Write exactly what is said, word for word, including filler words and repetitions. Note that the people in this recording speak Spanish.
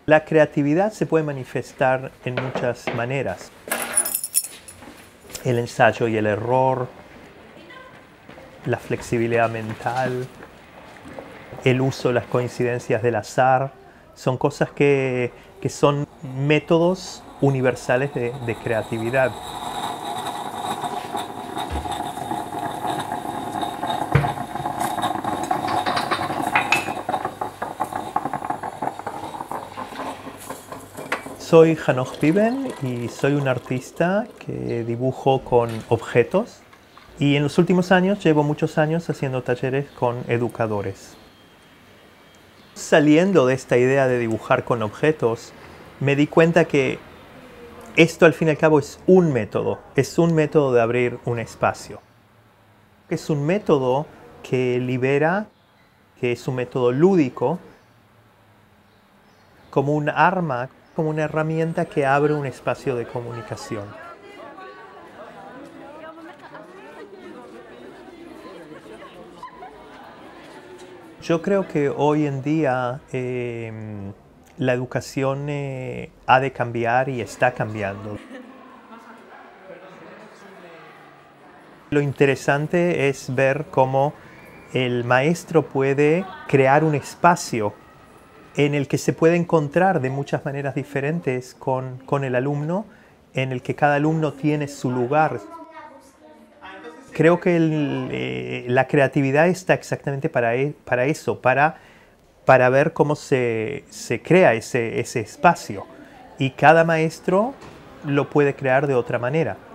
La creatividad se puede manifestar en muchas maneras. El ensayo y el error, la flexibilidad mental, el uso de las coincidencias del azar, son cosas que, que son métodos universales de, de creatividad. Soy Hanoch Piven y soy un artista que dibujo con objetos. Y en los últimos años, llevo muchos años haciendo talleres con educadores. Saliendo de esta idea de dibujar con objetos, me di cuenta que esto al fin y al cabo es un método, es un método de abrir un espacio. Es un método que libera, que es un método lúdico, como un arma, como una herramienta que abre un espacio de comunicación. Yo creo que hoy en día eh, la educación eh, ha de cambiar y está cambiando. Lo interesante es ver cómo el maestro puede crear un espacio en el que se puede encontrar de muchas maneras diferentes con, con el alumno, en el que cada alumno tiene su lugar. Creo que el, eh, la creatividad está exactamente para, e, para eso, para, para ver cómo se, se crea ese, ese espacio. Y cada maestro lo puede crear de otra manera.